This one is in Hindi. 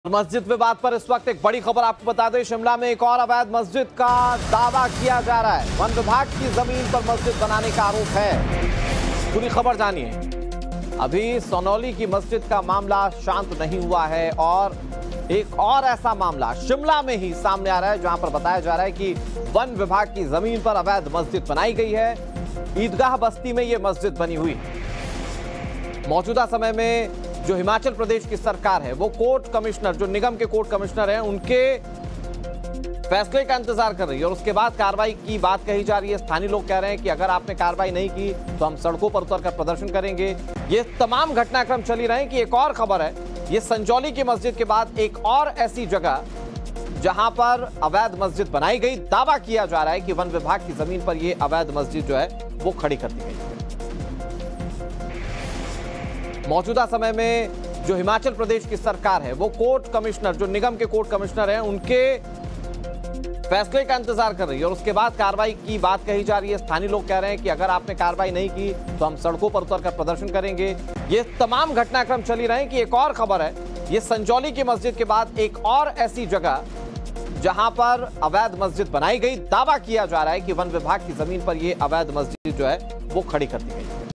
मस्जिद विवाद पर इस वक्त एक बड़ी खबर आपको बता दें। शिमला में एक और अवैध मस्जिद का दावा किया जा रहा है। वन विभाग की जमीन पर मस्जिद बनाने का आरोप है। पूरी खबर जानिए। अभी सोनौली की मस्जिद का मामला शांत नहीं हुआ है और एक और ऐसा मामला शिमला में ही सामने आ रहा है, जहां पर बताया जा रहा है कि वन विभाग की जमीन पर अवैध मस्जिद बनाई गई है। ईदगाह बस्ती में यह मस्जिद बनी हुई। मौजूदा समय में जो हिमाचल प्रदेश की सरकार है वो कोर्ट कमिश्नर, जो निगम के कोर्ट कमिश्नर हैं, उनके फैसले का इंतजार कर रही है और उसके बाद कार्रवाई की बात कही जा रही है। स्थानीय लोग कह रहे हैं कि अगर आपने कार्रवाई नहीं की तो हम सड़कों पर उतरकर प्रदर्शन करेंगे। ये तमाम घटनाक्रम चल ही रहे हैं कि एक और खबर है, ये संजौली की मस्जिद के बाद एक और ऐसी जगह जहां पर अवैध मस्जिद बनाई गई। दावा किया जा रहा है कि वन विभाग की जमीन पर यह अवैध मस्जिद जो है वो खड़ी कर दी गई। मौजूदा समय में जो हिमाचल प्रदेश की सरकार है वो कोर्ट कमिश्नर, जो निगम के कोर्ट कमिश्नर हैं, उनके फैसले का इंतजार कर रही है और उसके बाद कार्रवाई की बात कही जा रही है। स्थानीय लोग कह रहे हैं कि अगर आपने कार्रवाई नहीं की तो हम सड़कों पर उतरकर प्रदर्शन करेंगे। ये तमाम घटनाक्रम चल ही रहे हैं कि एक और खबर है, ये संजौली की मस्जिद के बाद एक और ऐसी जगह जहां पर अवैध मस्जिद बनाई गई। दावा किया जा रहा है कि वन विभाग की जमीन पर यह अवैध मस्जिद जो है वो खड़ी कर दी गई।